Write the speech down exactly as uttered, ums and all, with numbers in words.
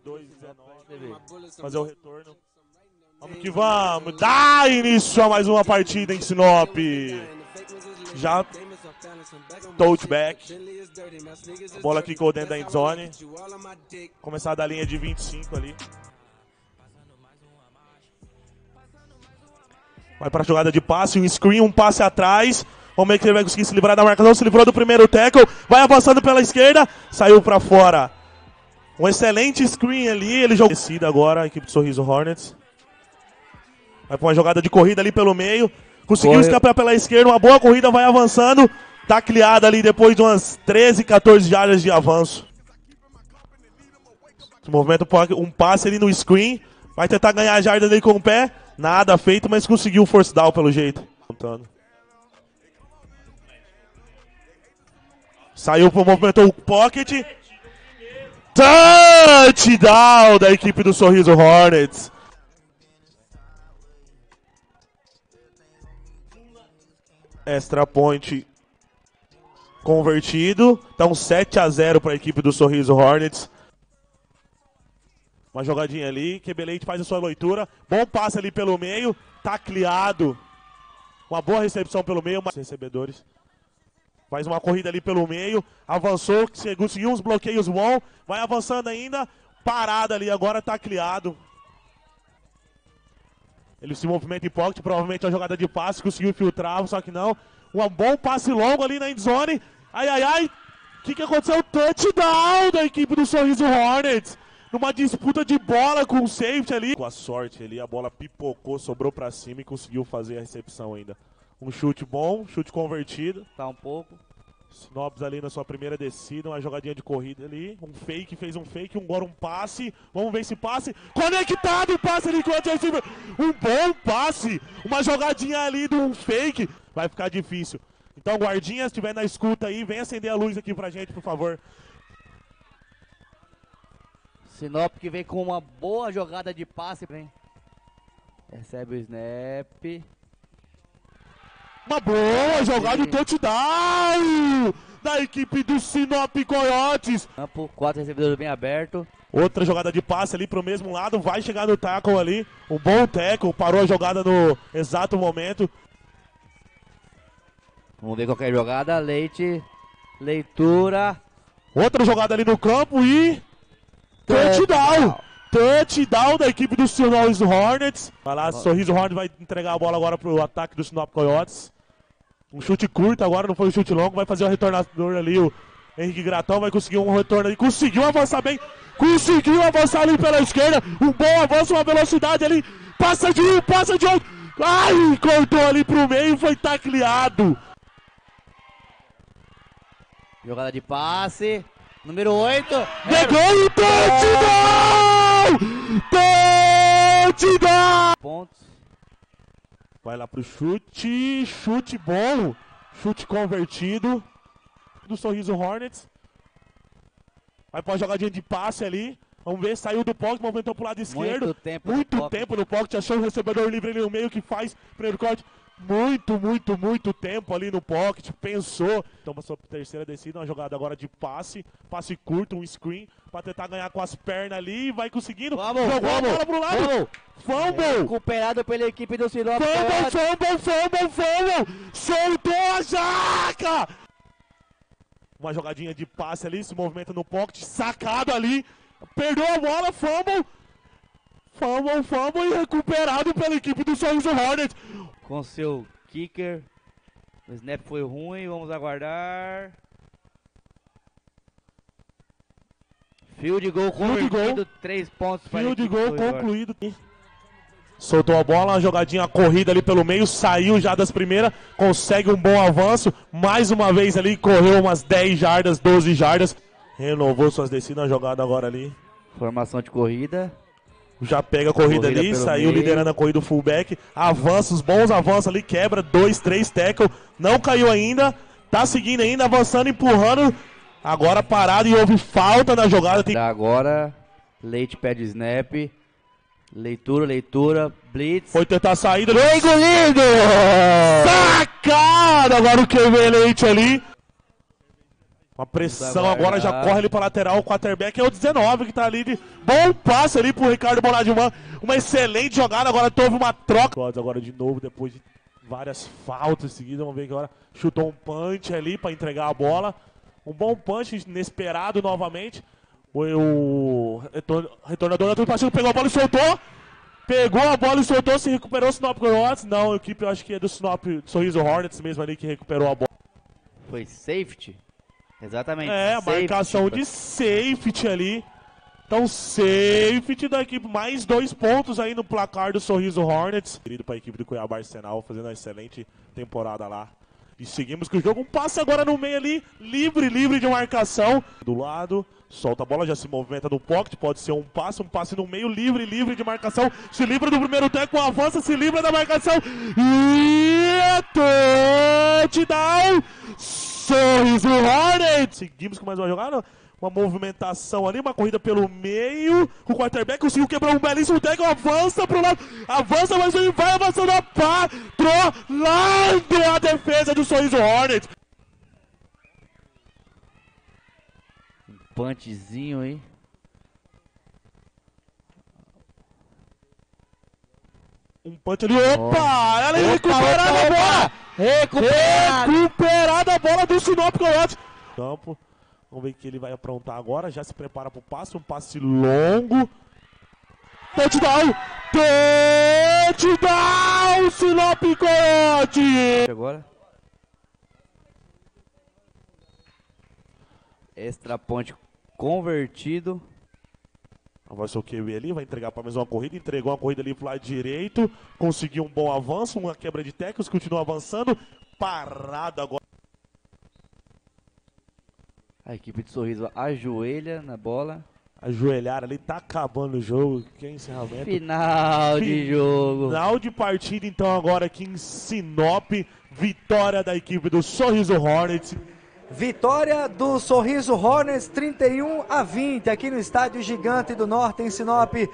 dois dezenove. Fazer o retorno. Vamos que vamos. Dá início a mais uma partida em Sinop. Já touchback. A bola quicou dentro da endzone. Começar da linha de vinte e cinco ali. Vai para a jogada de passe, um screen, um passe atrás. Vamos ver que ele vai conseguir se livrar da marcação. Se livrou do primeiro tackle. Vai avançando pela esquerda. Saiu para fora. Um excelente screen ali. Ele jogou. Descida agora a equipe do Sorriso Hornets. Vai para uma jogada de corrida ali pelo meio. Conseguiu Corre. escapar pela esquerda. Uma boa corrida, vai avançando. Tacleada ali depois de umas treze, quatorze jardas de avanço. Esse movimento, um passe ali no screen. Vai tentar ganhar a jarda ali com o pé. Nada feito, mas conseguiu o force down pelo jeito. Saiu pro movimento o pocket. Touchdown da equipe do Sorriso Hornets. Extra point convertido. Então sete a zero para a equipe do Sorriso Hornets. Uma jogadinha ali. Quebeleite faz a sua leitura. Bom passe ali pelo meio. Tacleado. Uma boa recepção pelo meio. Recebedores. Faz uma corrida ali pelo meio. Avançou. Conseguiu uns bloqueios bons. Vai avançando ainda. Parada ali. Agora tacleado. Ele se movimenta em pocket, provavelmente a jogada de passe, conseguiu filtrar, só que não. Um bom passe longo ali na endzone. Ai, ai, ai. O que, que aconteceu? Touchdown da equipe do Sorriso Hornets. Numa disputa de bola com o safety ali. Com a sorte ali, a bola pipocou, sobrou pra cima e conseguiu fazer a recepção ainda. Um chute bom, chute convertido. Tá um pouco. Sinopes ali na sua primeira descida, uma jogadinha de corrida ali, um fake, fez um fake, um agora um passe, vamos ver esse passe, conectado o passe ali com o receiver, um bom passe, uma jogadinha ali de um fake, vai ficar difícil. Então guardinha, se estiver na escuta aí, vem acender a luz aqui pra gente, por favor. Sinop que vem com uma boa jogada de passe, hein? Recebe o snap. Uma boa jogada de touchdown da equipe do Sinop Coyotes. Campo, quatro recebedores bem aberto. Outra jogada de passe ali pro mesmo lado, vai chegar no tackle ali. Um bom tackle, parou a jogada no exato momento. Vamos ver qualquer jogada, Leite, leitura. Outra jogada ali no campo e... touchdown! Touchdown da equipe do Sorriso Hornets. Vai lá, Sorriso Hornets vai entregar a bola agora pro ataque do Sinop Coyotes. Um chute curto agora, não foi um chute longo. Vai fazer o retornador ali, o Henrique Gratão. Vai conseguir um retorno ali. Conseguiu avançar bem. Conseguiu avançar ali pela esquerda. Um bom avanço, uma velocidade ali. Passa de um, passa de outro. Ai, cortou ali pro meio, foi tacleado. Jogada de passe. Número oito. Pegou o touchdown! Touchdown! Pontos. Vai lá pro chute. Chute bom. Chute convertido. Do Sorriso Hornets. Vai pra uma jogadinha de passe ali. Vamos ver, saiu do pocket, movimentou pro lado esquerdo. Muito tempo Muito no tempo no pocket. Achou o recebedor livre ali no meio que faz primeiro corte. Muito, muito, muito tempo ali no pocket, pensou. Então, passou pra terceira descida, uma jogada agora de passe, passe curto, um screen, pra tentar ganhar com as pernas ali, vai conseguindo. Vamos, jogou vamos, a bola pro lado. Vamos. Fumble! É, recuperado pela equipe do Sinop. Fumble, fumble, fumble, fumble! Soltou a jaca! Uma jogadinha de passe ali, se movimenta no pocket, sacado ali, perdeu a bola, fumble. Fumble, fumble e recuperado pela equipe do Sorriso Hornets. Com seu kicker. O snap foi ruim, vamos aguardar. Field goal convertido, três pontos para Field goal concluído. Soltou a bola, uma jogadinha corrida ali pelo meio, saiu já das primeiras, consegue um bom avanço. Mais uma vez ali, correu umas dez jardas, doze jardas. Renovou suas descidas, jogada agora ali. Formação de corrida. Já pega a corrida, corrida ali, saiu meio. Liderando a corrida do fullback. Avanços, bons avanços ali, quebra, dois, três tackle. Não caiu ainda, tá seguindo ainda, avançando, empurrando. Agora parado e houve falta na jogada. Tem... Agora, Leite pede snap. Leitura, leitura, blitz. Foi tentar a saída, foi engolido! Sacado! Agora o Q B Leite ali. Uma pressão agora, já corre ali pra lateral, o quarterback é o dezenove que tá ali de bom passe ali pro Ricardo Bonadiman. Uma excelente jogada, agora teve uma troca. Agora de novo, depois de várias faltas seguidas, vamos ver que agora chutou um punch ali pra entregar a bola. Um bom punch, inesperado novamente. O, o retornador da partida pegou a bola e soltou. Pegou a bola e soltou, se recuperou o Sinop Coyotes. Não, a equipe eu acho que é do Sinop Sorriso Hornets mesmo ali que recuperou a bola. Foi safety? Exatamente. É, a marcação de safety ali. Então, safety da equipe. Mais dois pontos aí no placar do Sorriso Hornets. Querido para a equipe do Cuiabá Arsenal, fazendo uma excelente temporada lá. E seguimos com o jogo. Um passe agora no meio ali. Livre, livre de marcação. Do lado, solta a bola, já se movimenta no pocket. Pode ser um passe, um passe no meio. Livre, livre de marcação. Se livra do primeiro teco, avança, se livra da marcação. E touchdown! Sorriso Hornets! Seguimos com mais uma jogada, uma movimentação ali, uma corrida pelo meio. O quarterback conseguiu quebrar um belíssimo tackle, avança pro lado, avança, mas ele vai avançando, patrolando a defesa do Sorriso Hornets. Um punchzinho aí. Um punch ali, opa! Ela é recuperada a bola! Recuperada! Recuperada a bola do Sinop Coyotes! Campo, vamos ver o que ele vai aprontar agora. Já se prepara para o passe, um passe longo. Touchdown! Touchdown! Sinop Coyotes! Agora. Extra ponte convertido. Vai ser o Q B ali, vai entregar para mais uma corrida. Entregou uma corrida ali pro lado direito. Conseguiu um bom avanço, uma quebra de tecos. Continua avançando. Parado agora. A equipe de Sorriso ajoelha na bola. Ajoelhar ali, tá acabando o jogo. Que é encerramento. Final de jogo. Final de partida, então, agora aqui em Sinop. Vitória da equipe do Sorriso Hornets. Vitória do Sorriso Hornets, trinta e um a vinte, aqui no Estádio Gigante do Norte, em Sinop.